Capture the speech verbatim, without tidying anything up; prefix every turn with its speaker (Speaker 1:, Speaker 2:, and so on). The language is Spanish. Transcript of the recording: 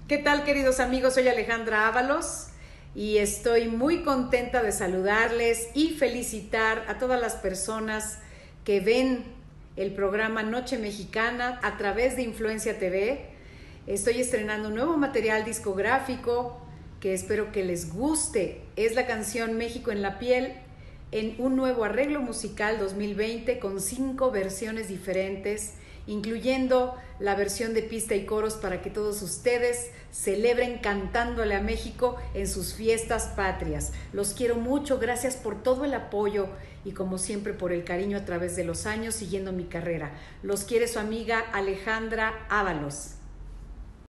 Speaker 1: ¿Qué tal, queridos amigos? Soy Alejandra Ábalos y estoy muy contenta de saludarles y felicitar a todas las personas que ven el programa Noche Mexicana a través de Influencia T V. Estoy estrenando un nuevo material discográfico que espero que les guste. Es la canción México en la piel, en un nuevo arreglo musical dos mil veinte con cinco versiones diferentes, incluyendo la versión de pista y coros para que todos ustedes celebren cantándole a México en sus fiestas patrias. Los quiero mucho, gracias por todo el apoyo y como siempre por el cariño a través de los años siguiendo mi carrera. Los quiere su amiga Alejandra Ábalos.